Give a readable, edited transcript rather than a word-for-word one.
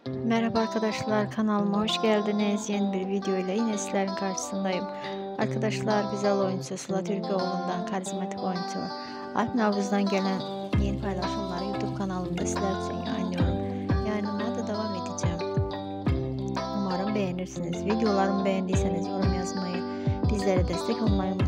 Merhaba arkadaşlar, kanalıma hoş geldiniz. Yeni bir video ile yine sizlerin karşısındayım. Arkadaşlar, güzel oyuncu Sıla Türkoğlu'ndan karizmatik oyuncu Alp Navruz'dan gelen yeni paylaşımları YouTube kanalımda sizler için yayınlıyorum. Yayınlamaya da devam edeceğim. Umarım beğenirsiniz. Videolarımı beğendiyseniz yorum yazmayı, bizlere destek olmayı unutmayın.